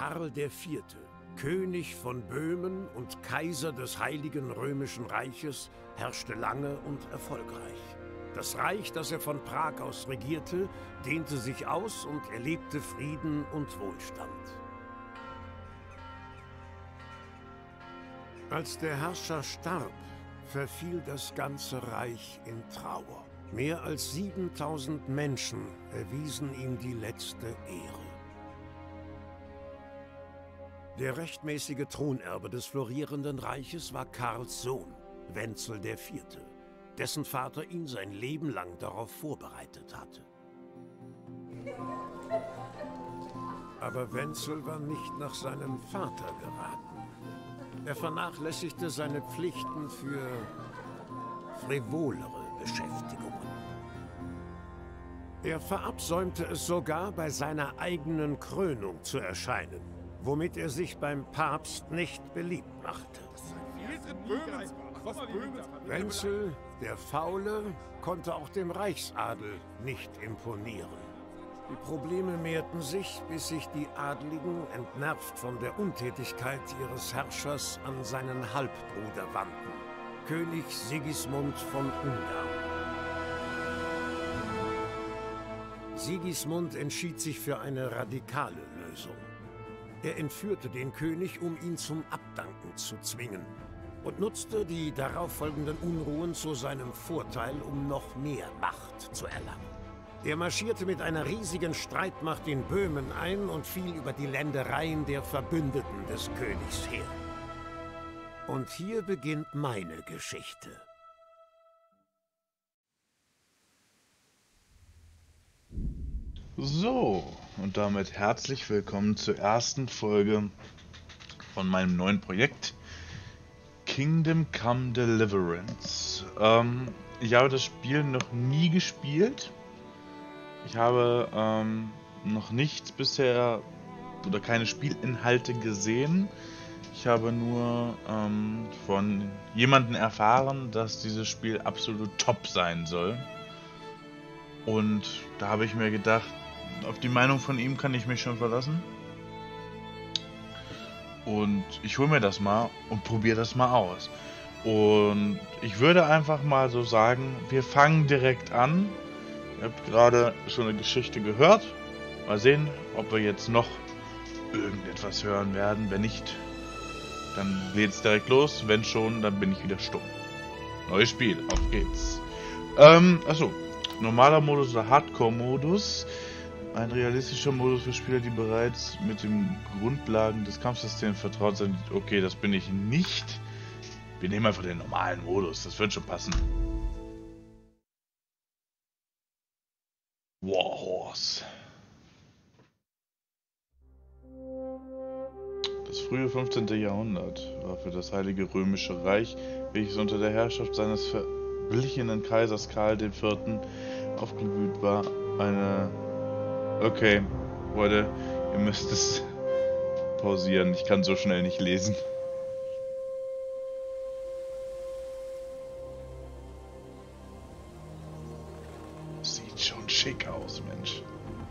Karl IV., König von Böhmen und Kaiser des Heiligen Römischen Reiches, herrschte lange und erfolgreich. Das Reich, das er von Prag aus regierte, dehnte sich aus und erlebte Frieden und Wohlstand. Als der Herrscher starb, verfiel das ganze Reich in Trauer. Mehr als 7000 Menschen erwiesen ihm die letzte Ehre. Der rechtmäßige Thronerbe des florierenden Reiches war Karls Sohn, Wenzel IV., dessen Vater ihn sein Leben lang darauf vorbereitet hatte. Aber Wenzel war nicht nach seinem Vater geraten. Er vernachlässigte seine Pflichten für frivolere Beschäftigungen. Er verabsäumte es sogar, bei seiner eigenen Krönung zu erscheinen, womit er sich beim Papst nicht beliebt machte. Wenzel, der Faule, konnte auch dem Reichsadel nicht imponieren. Die Probleme mehrten sich, bis sich die Adligen, entnervt von der Untätigkeit ihres Herrschers, an seinen Halbbruder wandten, König Sigismund von Ungarn. Sigismund entschied sich für eine radikale Lösung. Er entführte den König, um ihn zum Abdanken zu zwingen, und nutzte die darauffolgenden Unruhen zu seinem Vorteil, um noch mehr Macht zu erlangen. Er marschierte mit einer riesigen Streitmacht in Böhmen ein und fiel über die Ländereien der Verbündeten des Königs her. Und hier beginnt meine Geschichte. So, und damit herzlich willkommen zur ersten Folge von meinem neuen Projekt Kingdom Come Deliverance. Ich habe das Spiel noch nie gespielt. Ich habe noch nichts bisher oder keine Spielinhalte gesehen. Ich habe nur von jemandem erfahren, dass dieses Spiel absolut top sein soll. Und da habe ich mir gedacht, auf die Meinung von ihm kann ich mich schon verlassen. Und ich hole mir das mal und probiere das mal aus. Und ich würde einfach mal so sagen, wir fangen direkt an. Ihr habt gerade schon eine Geschichte gehört. Mal sehen, ob wir jetzt noch irgendetwas hören werden. Wenn nicht, dann geht's direkt los. Wenn schon, dann bin ich wieder stumm. Neues Spiel, auf geht's. Achso, normaler Modus oder Hardcore-Modus. Ein realistischer Modus für Spieler, die bereits mit den Grundlagen des Kampfsystems vertraut sind. Okay, das bin ich nicht. Wir nehmen einfach den normalen Modus, das wird schon passen. Warhorse. Das frühe 15. Jahrhundert war für das Heilige Römische Reich, welches unter der Herrschaft seines verblichenen Kaisers Karl IV. Aufgeblüht war, eine... Okay, Leute, ihr müsst es pausieren. Ich kann so schnell nicht lesen. Sieht schon schick aus, Mensch.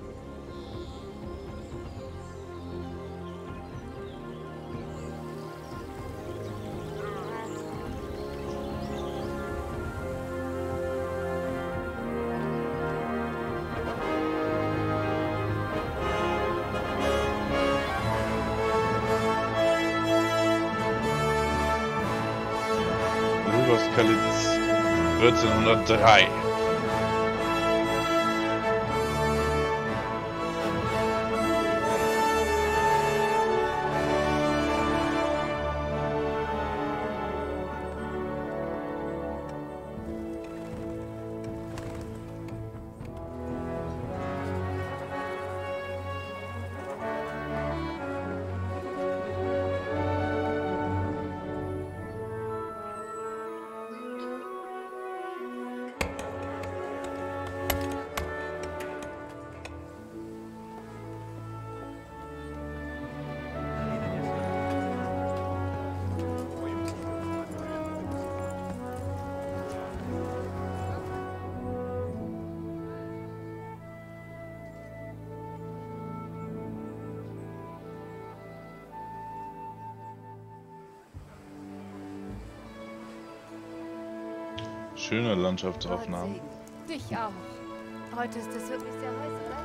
Kalitz 1403. Schöne Landschaftsaufnahmen. Dich auch. Heute ist es wirklich sehr heiß, oder?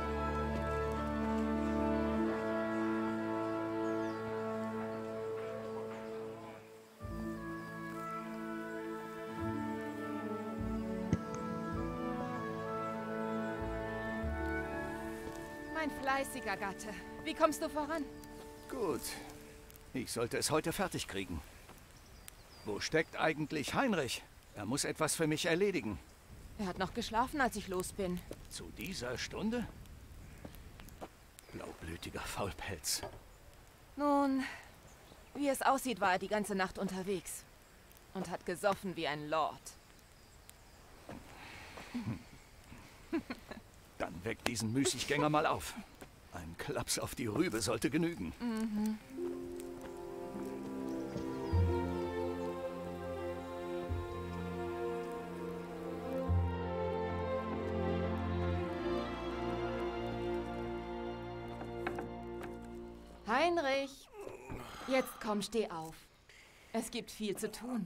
Mein fleißiger Gatte. Wie kommst du voran? Gut. Ich sollte es heute fertig kriegen. Wo steckt eigentlich Heinrich? Er muss etwas für mich erledigen. Er hat noch geschlafen, als ich los bin. Zu dieser Stunde? Blaublütiger Faulpelz. Nun, wie es aussieht, war er die ganze Nacht unterwegs. Und hat gesoffen wie ein Lord. Dann weck diesen Müßiggänger mal auf. Ein Klaps auf die Rübe sollte genügen. Mhm. Heinrich, jetzt komm, steh auf. Es gibt viel zu tun.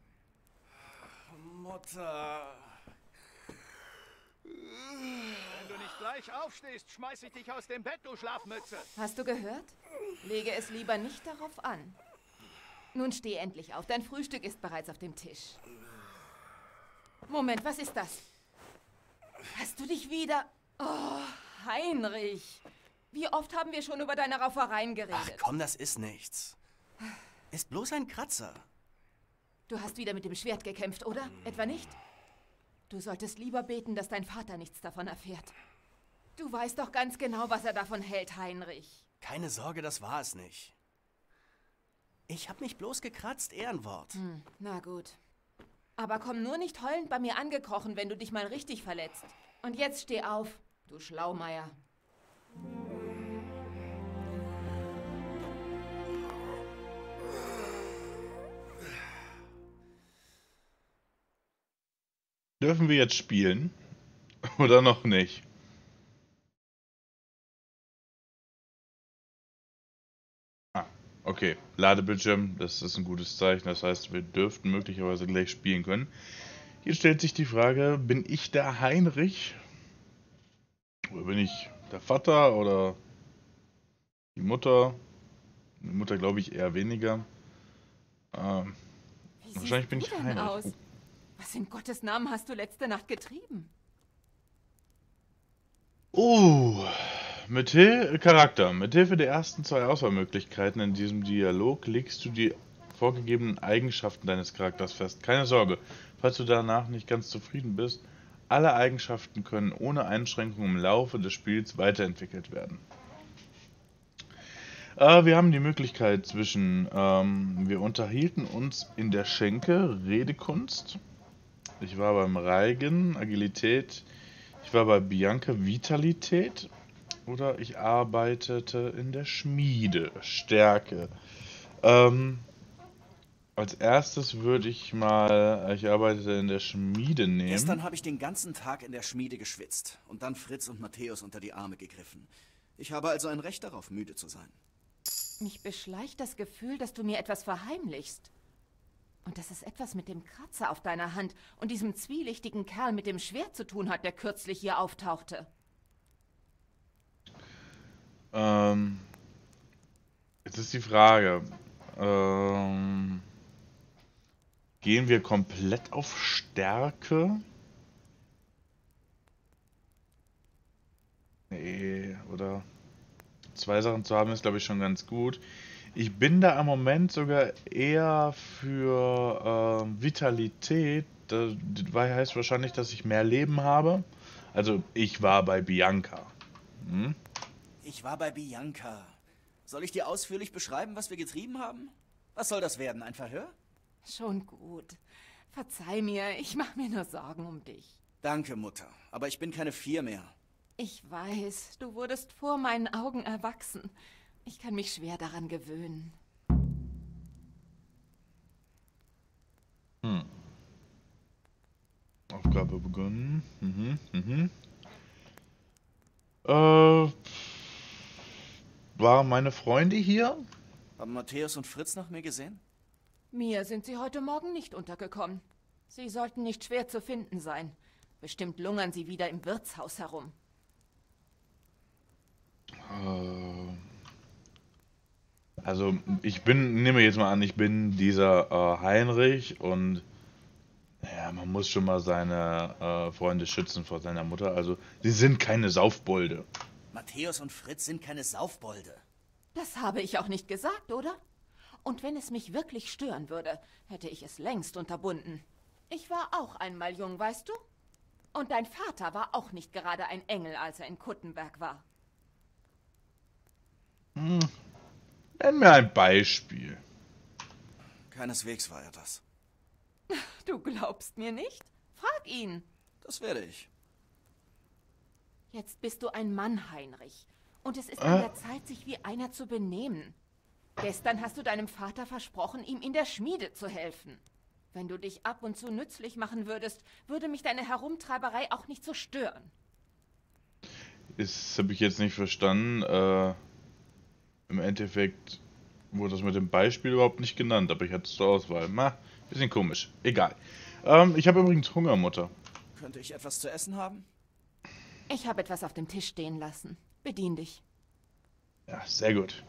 Mutter. Wenn du nicht gleich aufstehst, schmeiß ich dich aus dem Bett, du Schlafmütze. Hast du gehört? Lege es lieber nicht darauf an. Nun steh endlich auf, dein Frühstück ist bereits auf dem Tisch. Moment, was ist das? Hast du dich wieder... Oh, Heinrich. Wie oft haben wir schon über deine Raufereien geredet? Ach komm, das ist nichts. Ist bloß ein Kratzer. Du hast wieder mit dem Schwert gekämpft, oder? Etwa nicht? Du solltest lieber beten, dass dein Vater nichts davon erfährt. Du weißt doch ganz genau, was er davon hält, Heinrich. Keine Sorge, das war es nicht. Ich hab mich bloß gekratzt, Ehrenwort. Na gut. Aber komm nur nicht heulend bei mir angekrochen, wenn du dich mal richtig verletzt. Und jetzt steh auf, du Schlaumeier. Dürfen wir jetzt spielen? Oder noch nicht? Ah, okay. Ladebildschirm, das ist ein gutes Zeichen. Das heißt, wir dürften möglicherweise gleich spielen können. Hier stellt sich die Frage, bin ich der Heinrich? Oder bin ich der Vater oder die Mutter? Die Mutter glaube ich eher weniger. Wie Wahrscheinlich bin siehst ich du denn Heinrich. aus? Was in Gottes Namen hast du letzte Nacht getrieben? Charakter. Mithilfe der ersten zwei Auswahlmöglichkeiten in diesem Dialog legst du die vorgegebenen Eigenschaften deines Charakters fest. Keine Sorge, falls du danach nicht ganz zufrieden bist, alle Eigenschaften können ohne Einschränkung im Laufe des Spiels weiterentwickelt werden. Wir haben die Möglichkeit zwischen, wir unterhielten uns in der Schenke, Redekunst. Ich war beim Reigen, Agilität. Ich war bei Bianca, Vitalität. Oder ich arbeitete in der Schmiede, Stärke. Als erstes würde ich mal, ich arbeitete in der Schmiede nehmen. Gestern habe ich den ganzen Tag in der Schmiede geschwitzt und dann Fritz und Matthäus unter die Arme gegriffen. Ich habe also ein Recht darauf, müde zu sein. Mich beschleicht das Gefühl, dass du mir etwas verheimlichst. Und dass es etwas mit dem Kratzer auf deiner Hand und diesem zwielichtigen Kerl mit dem Schwert zu tun hat, der kürzlich hier auftauchte. Jetzt ist die Frage, gehen wir komplett auf Stärke? Nee, oder? Zwei Sachen zu haben ist, glaube ich, schon ganz gut. Ich bin da am Moment sogar eher für Vitalität. Das heißt wahrscheinlich, dass ich mehr Leben habe. Also, ich war bei Bianca. Hm? Ich war bei Bianca. Soll ich dir ausführlich beschreiben, was wir getrieben haben? Was soll das werden, ein Verhör? Schon gut. Verzeih mir, ich mache mir nur Sorgen um dich. Danke, Mutter. Aber ich bin keine 4 mehr. Ich weiß, du wurdest vor meinen Augen erwachsen. Ich kann mich schwer daran gewöhnen. Aufgabe begonnen. Waren meine Freunde hier? Haben Matthäus und Fritz nach mir gesehen? Mir sind sie heute Morgen nicht untergekommen. Sie sollten nicht schwer zu finden sein. Bestimmt lungern sie wieder im Wirtshaus herum. Also, nehme jetzt mal an, ich bin dieser Heinrich und ja, man muss schon mal seine Freunde schützen vor seiner Mutter. Also, sie sind keine Saufbolde. Matthäus und Fritz sind keine Saufbolde. Das habe ich auch nicht gesagt, oder? Und wenn es mich wirklich stören würde, hätte ich es längst unterbunden. Ich war auch einmal jung, weißt du? Und dein Vater war auch nicht gerade ein Engel, als er in Kuttenberg war. Nenn mir ein Beispiel. Keineswegs war er das. Du glaubst mir nicht? Frag ihn. Das werde ich. Jetzt bist du ein Mann, Heinrich. Und es ist an der Zeit, sich wie einer zu benehmen. Gestern hast du deinem Vater versprochen, ihm in der Schmiede zu helfen. Wenn du dich ab und zu nützlich machen würdest, würde mich deine Herumtreiberei auch nicht so stören. Das habe ich jetzt nicht verstanden. Im Endeffekt wurde das mit dem Beispiel überhaupt nicht genannt, aber ich hatte es zur Auswahl. Bisschen komisch. Egal. Ich habe übrigens Hunger, Mutter. Könnte ich etwas zu essen haben? Ich habe etwas auf dem Tisch stehen lassen. Bedien dich. Ja, sehr gut.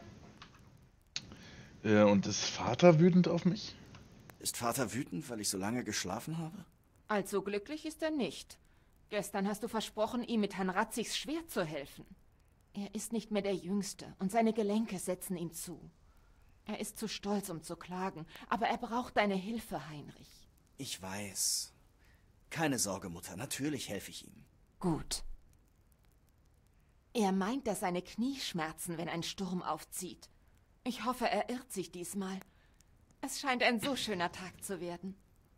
Und ist Vater wütend auf mich? Ist Vater wütend, weil ich so lange geschlafen habe? Allzu glücklich ist er nicht. Gestern hast du versprochen, ihm mit Herrn Ratzigs Schwert zu helfen. Er ist nicht mehr der Jüngste und seine Gelenke setzen ihm zu. Er ist zu stolz, um zu klagen, aber er braucht deine Hilfe, Heinrich. Ich weiß. Keine Sorge, Mutter, natürlich helfe ich ihm. Gut. Er meint, dass seine Knie schmerzen, wenn ein Sturm aufzieht. Ich hoffe, er irrt sich diesmal. Es scheint ein so schöner Tag zu werden.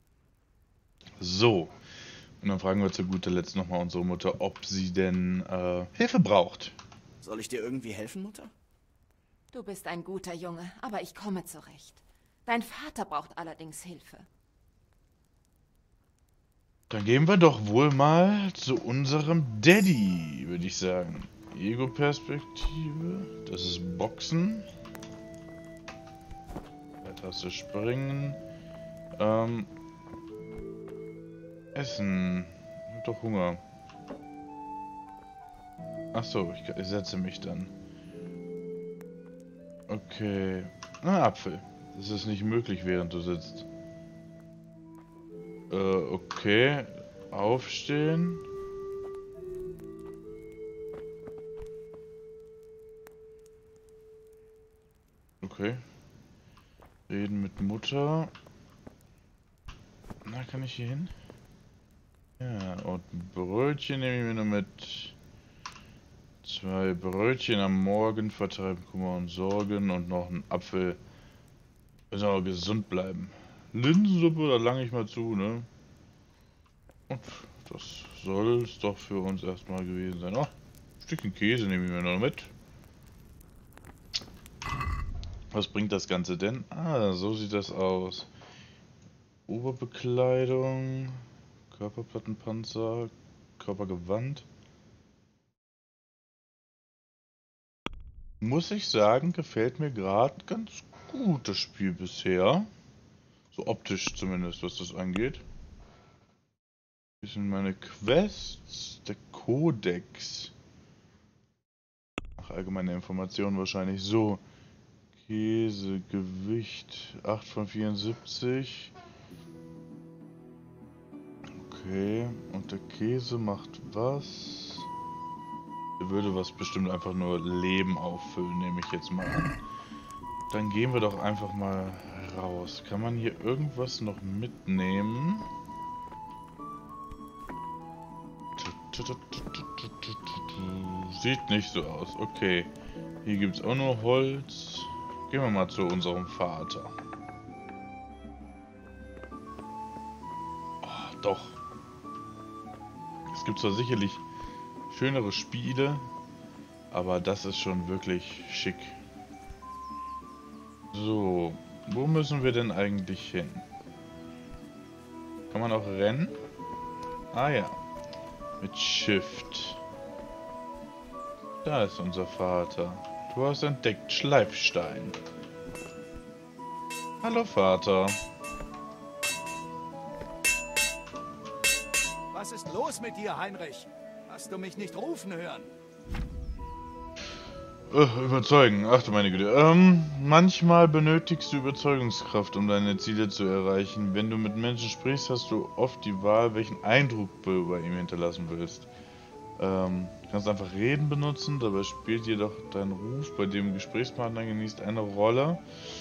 So. Und dann fragen wir zu guter Letzt nochmal unsere Mutter, ob sie denn Hilfe braucht. Soll ich dir irgendwie helfen, Mutter? Du bist ein guter Junge, aber ich komme zurecht. Dein Vater braucht allerdings Hilfe. Dann gehen wir doch wohl mal zu unserem Daddy, würde ich sagen. Ego-Perspektive. Das ist Boxen. Taste springen. Essen. Ich hab doch Hunger. Achso, ich setze mich dann. Okay. Apfel. Das ist nicht möglich, während du sitzt. Okay. Aufstehen. Okay. Reden mit Mutter. Na, kann ich hier hin? Ja, und ein Brötchen nehme ich mir nur mit. 2 Brötchen am Morgen vertreiben Kummer und Sorgen und noch ein Apfel. Müssen aber gesund bleiben. Linsensuppe, da lange ich mal zu, ne? Und das soll es doch für uns erstmal gewesen sein. Oh, ein Stückchen Käse nehme ich mir noch mit. Was bringt das Ganze denn? Ah, so sieht das aus. Oberbekleidung, Körperplattenpanzer, Körpergewand. Muss ich sagen, gefällt mir gerade ganz gut das Spiel bisher. So optisch zumindest, was das angeht. Hier sind meine Quests, der Kodex. Ach, allgemeine Informationen wahrscheinlich so. Käse, Gewicht 8 von 74. Okay, und der Käse macht was? Der würde was bestimmt einfach nur Leben auffüllen, nehme ich jetzt mal an. Dann gehen wir doch einfach mal raus. Kann man hier irgendwas noch mitnehmen? Sieht nicht so aus. Okay. Hier gibt es auch nur Holz. Gehen wir mal zu unserem Vater. Oh, doch. Es gibt zwar sicherlich schönere Spiele, aber das ist schon wirklich schick. So, wo müssen wir denn eigentlich hin? Kann man auch rennen? Ah ja, mit Shift. Da ist unser Vater. Du hast entdeckt Schleifstein. Hallo Vater. Was ist los mit dir, Heinrich? Hast du mich nicht rufen hören? Überzeugen, ach du meine Güte. Manchmal benötigst du Überzeugungskraft, um deine Ziele zu erreichen. Wenn du mit Menschen sprichst, hast du oft die Wahl, welchen Eindruck du bei ihm hinterlassen willst. Du kannst einfach Reden benutzen, dabei spielt jedoch dein Ruf, bei dem Gesprächspartner genießt, eine Rolle.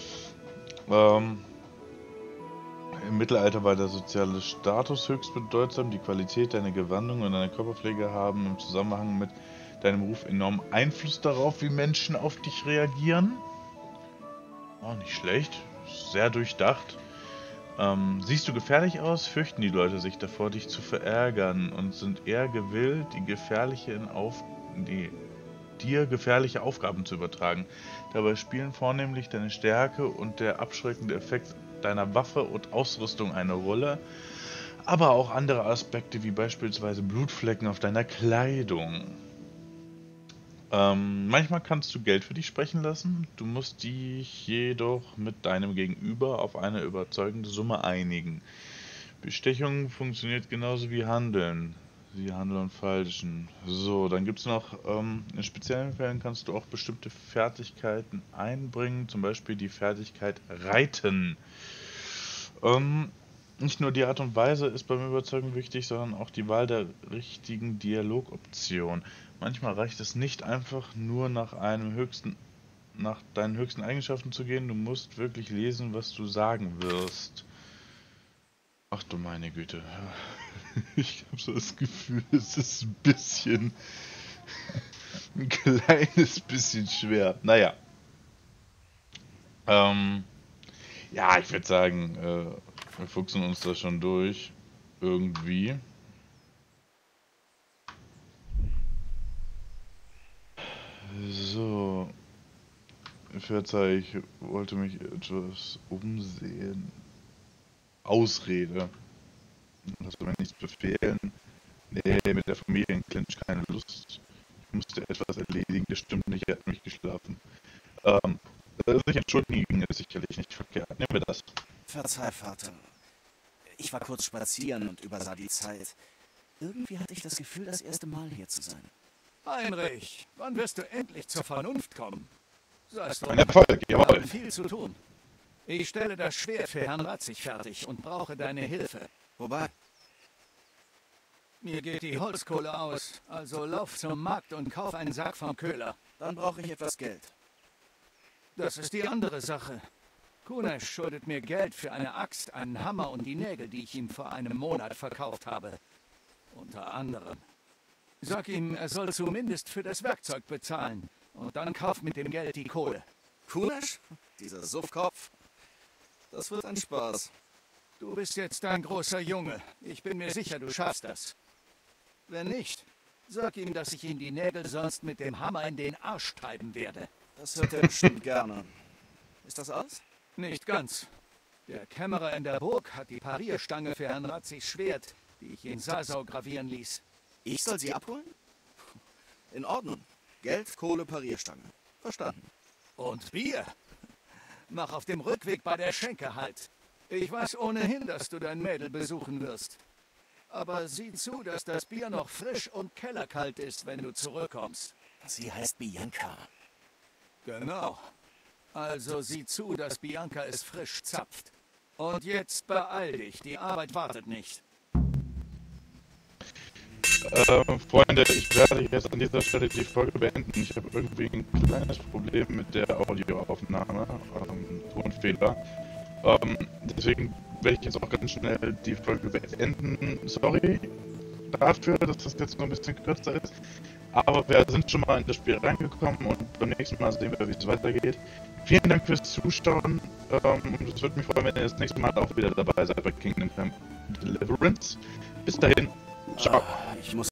Im Mittelalter war der soziale Status höchst bedeutsam. Die Qualität deiner Gewandung und deiner Körperpflege haben im Zusammenhang mit deinem Ruf enormen Einfluss darauf, wie Menschen auf dich reagieren. Oh, nicht schlecht. Sehr durchdacht. Siehst du gefährlich aus, fürchten die Leute sich davor, dich zu verärgern und sind eher gewillt, dir gefährliche Aufgaben zu übertragen. Dabei spielen vornehmlich deine Stärke und der abschreckende Effekt deiner Waffe und Ausrüstung eine Rolle, aber auch andere Aspekte wie beispielsweise Blutflecken auf deiner Kleidung. Manchmal kannst du Geld für dich sprechen lassen, du musst dich jedoch mit deinem Gegenüber auf eine überzeugende Summe einigen. Bestechung funktioniert genauso wie Handeln. Sie handeln falschen. So, dann gibt es noch, in speziellen Fällen kannst du auch bestimmte Fertigkeiten einbringen, zum Beispiel die Fertigkeit Reiten. Nicht nur die Art und Weise ist beim Überzeugen wichtig, sondern auch die Wahl der richtigen Dialogoption. Manchmal reicht es nicht einfach nur nach deinen höchsten Eigenschaften zu gehen, du musst wirklich lesen, was du sagen wirst. Ach du meine Güte. Ich habe so das Gefühl, es ist ein kleines bisschen schwer. Naja. Ja, ich würde sagen, wir fuchsen uns da schon durch. Irgendwie. So. Verzeih, ich wollte mich etwas umsehen. Ausrede. Hast du mir nichts befehlen? Nee, mit der Familienclinch keine Lust. Ich musste etwas erledigen, das stimmt nicht, er hat mich geschlafen. Sich entschuldigen ist sicherlich nicht verkehrt. Nehmen wir das. Verzeih, Vater. Ich war kurz spazieren und übersah die Zeit. Irgendwie hatte ich das Gefühl, das erste Mal hier zu sein. Heinrich, wann wirst du endlich zur Vernunft kommen? Sagst du, Ein Erfolg, wir jawohl. haben viel zu tun. Ich stelle das Schwert für Herrn Ratzig fertig und brauche deine Hilfe. Wobei? Mir geht die Holzkohle aus, also lauf zum Markt und kauf einen Sack vom Köhler. Dann brauche ich etwas Geld. Das ist die andere Sache. Kunesch schuldet mir Geld für eine Axt, einen Hammer und die Nägel, die ich ihm vor einem Monat verkauft habe. Unter anderem. Sag ihm, er soll zumindest für das Werkzeug bezahlen. Und dann kauf mit dem Geld die Kohle. Kunesch? Dieser Suffkopf? Das wird ein Spaß. Du bist jetzt ein großer Junge. Ich bin mir sicher, du schaffst das. Wenn nicht, sag ihm, dass ich ihm die Nägel sonst mit dem Hammer in den Arsch treiben werde. Das hört er bestimmt gerne. Ist das alles? Nicht ganz. Der Kämmerer in der Burg hat die Parierstange für Herrn Ratzigs Schwert, die ich in Sasau gravieren ließ. Ich soll sie abholen? In Ordnung. Geld, Kohle, Parierstange. Verstanden. Und Bier? Mach auf dem Rückweg bei der Schenke halt. Ich weiß ohnehin, dass du dein Mädel besuchen wirst. Aber sieh zu, dass das Bier noch frisch und kellerkalt ist, wenn du zurückkommst. Sie heißt Bianca. Genau. Also sieh zu, dass Bianca es frisch zapft. Und jetzt beeil dich, die Arbeit wartet nicht. Freunde, ich werde jetzt an dieser Stelle die Folge beenden. Ich habe irgendwie ein kleines Problem mit der Audioaufnahme, Tonfehler. Deswegen werde ich jetzt auch ganz schnell die Folge beenden. Sorry dafür, dass das jetzt noch ein bisschen kürzer ist. Aber wir sind schon mal in das Spiel reingekommen und beim nächsten Mal sehen wir, wie es weitergeht. Vielen Dank fürs Zuschauen. Es würde mich freuen, wenn ihr das nächste Mal auch wieder dabei seid bei Kingdom Come Deliverance. Bis dahin. Ciao. Ich muss